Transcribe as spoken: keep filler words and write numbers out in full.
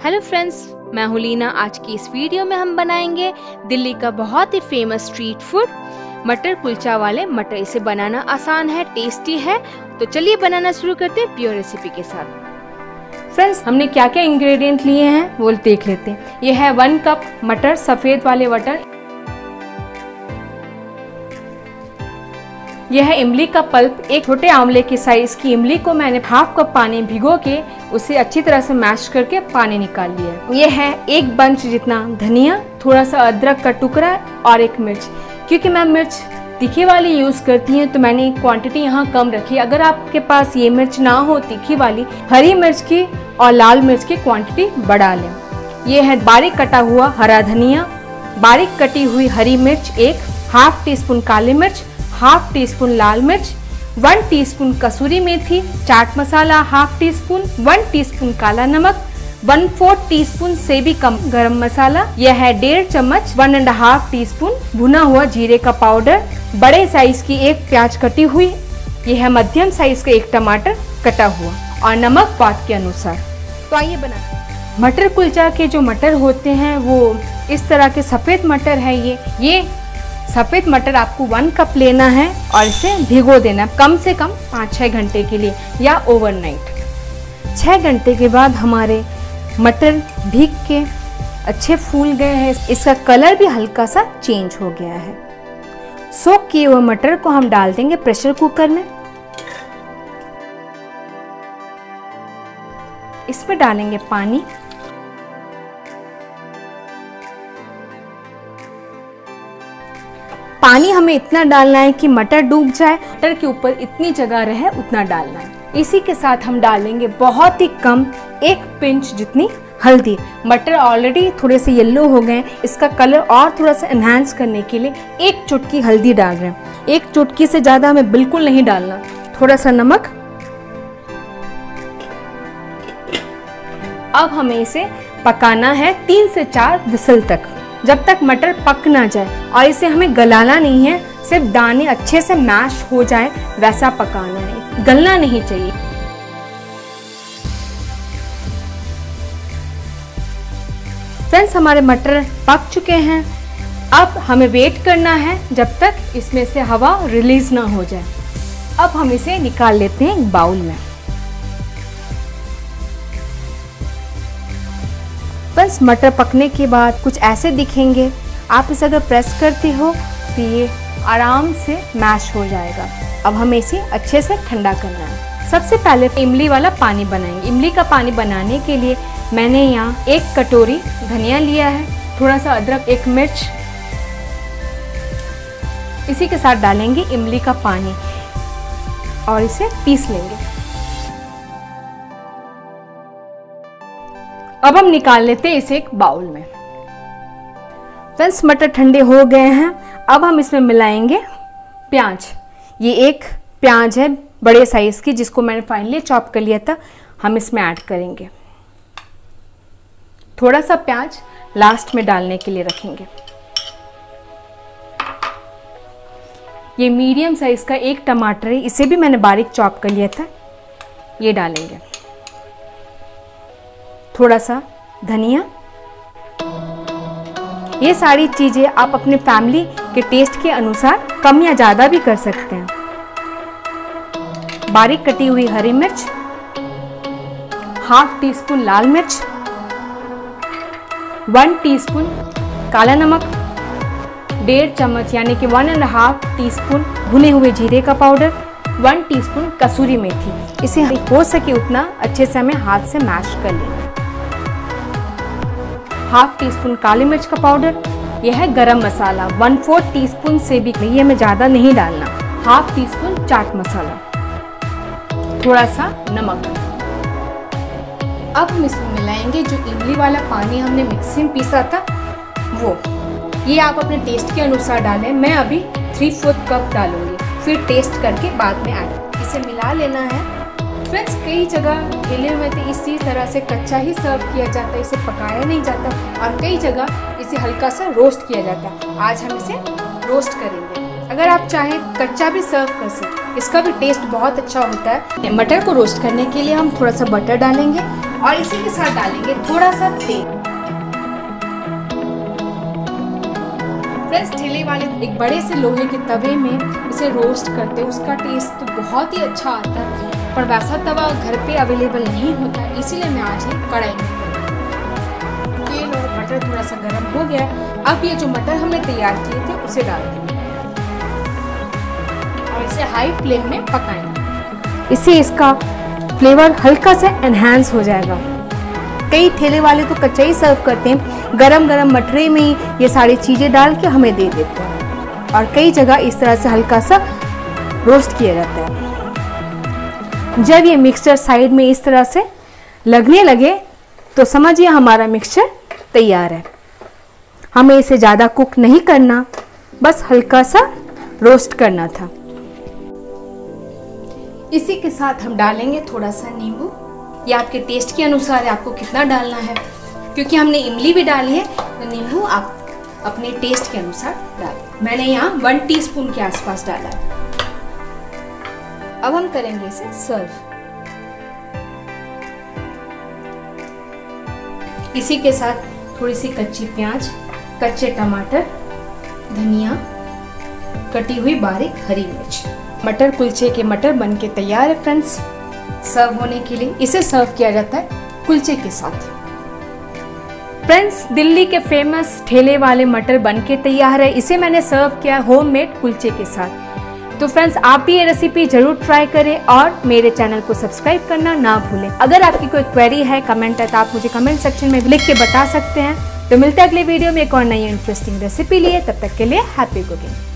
Hello friends, मैं हूं लीना। आज की इस वीडियो में हम बनाएंगे दिल्ली का बहुत ही फेमस स्ट्रीट फूड मटर कुलचा वाले मटर। इसे बनाना आसान है, टेस्टी है। तो चलिए बनाना शुरू करते हैं प्योर रेसिपी के साथ। फ्रेंड्स, हमने क्या क्या इंग्रेडिएंट लिए हैं वो देख लेते हैं। ये है वन कप मटर, सफ़ेद वाले मटर। यह है इमली का पल्प, एक छोटे आंवले की साइज की इमली को मैंने हाफ कप पानी भिगो के उसे अच्छी तरह से मैश करके पानी निकाल लिया। यह है एक बंच जितना धनिया, थोड़ा सा अदरक का टुकड़ा और एक मिर्च। क्योंकि मैं मिर्च तीखी वाली यूज करती हूँ तो मैंने क्वांटिटी यहाँ कम रखी। अगर आपके पास ये मिर्च ना हो तीखी वाली, हरी मिर्च की और लाल मिर्च की क्वांटिटी बढ़ा लें। यह है बारीक कटा हुआ हरा धनिया, बारीक कटी हुई हरी मिर्च एक, हाफ टी स्पून काली मिर्च, हाफ टी स्पून लाल मिर्च, वन टीस्पून कसूरी मेथी, chaat masala half teaspoon, one teaspoon काला नमक, वन फोर्थ टी स्पून से भी कम गरम मसाला। यह है डेढ़ चम्मच one and half teaspoon भुना हुआ जीरे का पाउडर, बड़े साइज की एक प्याज कटी हुई, यह है मध्यम साइज का एक टमाटर कटा हुआ और नमक स्वाद के अनुसार। तो आइए बनाते। मटर कुलचा के जो मटर होते हैं वो इस तरह के सफेद मटर है। ये ये सफ़ेद मटर आपको वन कप लेना है और इसे भिगो देना कम से कम पाँच छः घंटे के लिए या ओवरनाइट। छः घंटे के बाद हमारे मटर भीग के अच्छे फूल गए हैं, इसका कलर भी हल्का सा चेंज हो गया है। सोक किए हुए मटर को हम डाल देंगे प्रेशर कुकर में। इसमें डालेंगे पानी। पानी हमें इतना डालना है कि मटर डूब जाए, मटर के ऊपर इतनी जगह रहे उतना डालना है। इसी के साथ हम डालेंगे बहुत ही कम एक पिंच जितनी हल्दी। मटर ऑलरेडी थोड़े से येलो हो गए, इसका कलर और थोड़ा सा एनहांस करने के लिए एक चुटकी हल्दी डाल रहे हैं। एक चुटकी से ज्यादा हमें बिल्कुल नहीं डालना। थोड़ा सा नमक। अब हमें इसे पकाना है तीन से चार विसल तक, जब तक मटर पक ना जाए। और इसे हमें गलाना नहीं है, सिर्फ दाने अच्छे से मैश हो जाए वैसा पकाना है, गलना नहीं चाहिए। फ्रेंड्स, हमारे मटर पक चुके हैं। अब हमें वेट करना है जब तक इसमें से हवा रिलीज ना हो जाए। अब हम इसे निकाल लेते हैं एक बाउल में। बस मटर पकने के बाद कुछ ऐसे दिखेंगे। आप इसे अगर प्रेस करते हो तो ये आराम से मैश हो जाएगा। अब हमें इसे अच्छे से ठंडा करना है। सबसे पहले इमली वाला पानी बनाएंगे। इमली का पानी बनाने के लिए मैंने यहाँ एक कटोरी धनिया लिया है, थोड़ा सा अदरक, एक मिर्च। इसी के साथ डालेंगे इमली का पानी और इसे पीस लेंगे। अब हम निकाल लेते हैं इसे एक बाउल में। फ्रेंड्स, मटर ठंडे हो गए हैं। अब हम इसमें मिलाएंगे प्याज। ये एक प्याज है बड़े साइज की, जिसको मैंने फाइनली चॉप कर लिया था। हम इसमें ऐड करेंगे। थोड़ा सा प्याज लास्ट में डालने के लिए रखेंगे। ये मीडियम साइज का एक टमाटर है, इसे भी मैंने बारीक चॉप कर लिया था। ये डालेंगे। थोड़ा सा धनिया। ये सारी चीजें आप अपने फैमिली के टेस्ट के अनुसार कम या ज्यादा भी कर सकते हैं। बारीक कटी हुई हरी मिर्च, हाफ टी स्पून लाल मिर्च, वन टीस्पून काला नमक, डेढ़ चम्मच यानी कि one and half teaspoon भुने हुए जीरे का पाउडर, वन टीस्पून कसूरी मेथी। इसे हो सके उतना अच्छे से हमें हाथ से मैश कर लेना। हाफ टी स्पून काली मिर्च का पाउडर। यह है garam masala, one fourth teaspoon से भी ये हमें ज़्यादा नहीं डालना। Half teaspoon chaat masala, थोड़ा सा नमक। अब हम इसमें मिलाएंगे जो इमली वाला पानी हमने मिक्सी में पीसा था वो। ये आप अपने टेस्ट के अनुसार डालें। मैं अभी थ्री फोर्थ कप डालूंगी, फिर टेस्ट करके बाद में ऐड। इसे मिला लेना है। फ्रेंड्स, कई जगह ठेले में तो इसी तरह से कच्चा ही सर्व किया जाता है, इसे पकाया नहीं जाता। और कई जगह इसे हल्का सा रोस्ट किया जाता है। आज हम इसे रोस्ट करेंगे। अगर आप चाहें कच्चा भी सर्व कर सकते, इसका भी टेस्ट बहुत अच्छा होता है। मटर को रोस्ट करने के लिए हम थोड़ा सा बटर डालेंगे और इसी के साथ डालेंगे थोड़ा सा तेल। फ्रेंड्स, ठेले वाले एक बड़े से लोहे के तवे में इसे रोस्ट करते हैं, उसका टेस्ट तो बहुत ही अच्छा आता है, पर वैसा तवा घर पे अवेलेबल नहीं होता, इसीलिए मैं आज ये कढ़ाई में तेल और मटर थोड़ा सा गर्म हो गया। अब ये जो मटर हमने तैयार किए थे उसे डाल देंगे और इसे हाई फ्लेम में पकाएंगे। इससे इसका फ्लेवर हल्का सा एनहांस हो जाएगा। कई ठेले वाले तो कच्चा ही सर्व करते हैं, गरम गरम मटरे में ही ये सारी चीज़ें डाल के हमें दे देते हैं, और कई जगह इस तरह से हल्का सा रोस्ट किया जाता है। जब ये मिक्सचर साइड में इस तरह से लगने लगे तो समझिए हमारा मिक्सचर तैयार है। हमें इसे ज़्यादा कुक नहीं करना, बस हल्का सा रोस्ट करना था। इसी के साथ हम डालेंगे थोड़ा सा नींबू, या आपके टेस्ट के अनुसार है आपको कितना डालना है, क्योंकि हमने इमली भी डाली है तो नींबू आप अपने टेस्ट के अनुसार डालें। मैंने यहाँ वन टीस्पून के आसपास डाला है। अब हम करेंगे इसे सर्व। इसी के साथ थोड़ी सी कच्ची प्याज, कच्चे टमाटर, धनिया, कटी हुई बारीक हरी मिर्च। मटर कुलचे के मटर बनके तैयार है फ्रेंड्स, सर्व होने के लिए। इसे सर्व किया जाता है कुलचे के साथ। फ्रेंड्स, दिल्ली के फेमस ठेले वाले मटर बनके तैयार है। इसे मैंने सर्व किया होममेड कुलचे के साथ। तो फ्रेंड्स, आप भी ये रेसिपी जरूर ट्राई करें और मेरे चैनल को सब्सक्राइब करना ना भूलें। अगर आपकी कोई क्वेरी है, कमेंट है, तो आप मुझे कमेंट सेक्शन में लिख के बता सकते हैं। तो मिलते हैं अगले वीडियो में एक और नई इंटरेस्टिंग रेसिपी लिए। तब तक के लिए हैप्पी कुकिंग।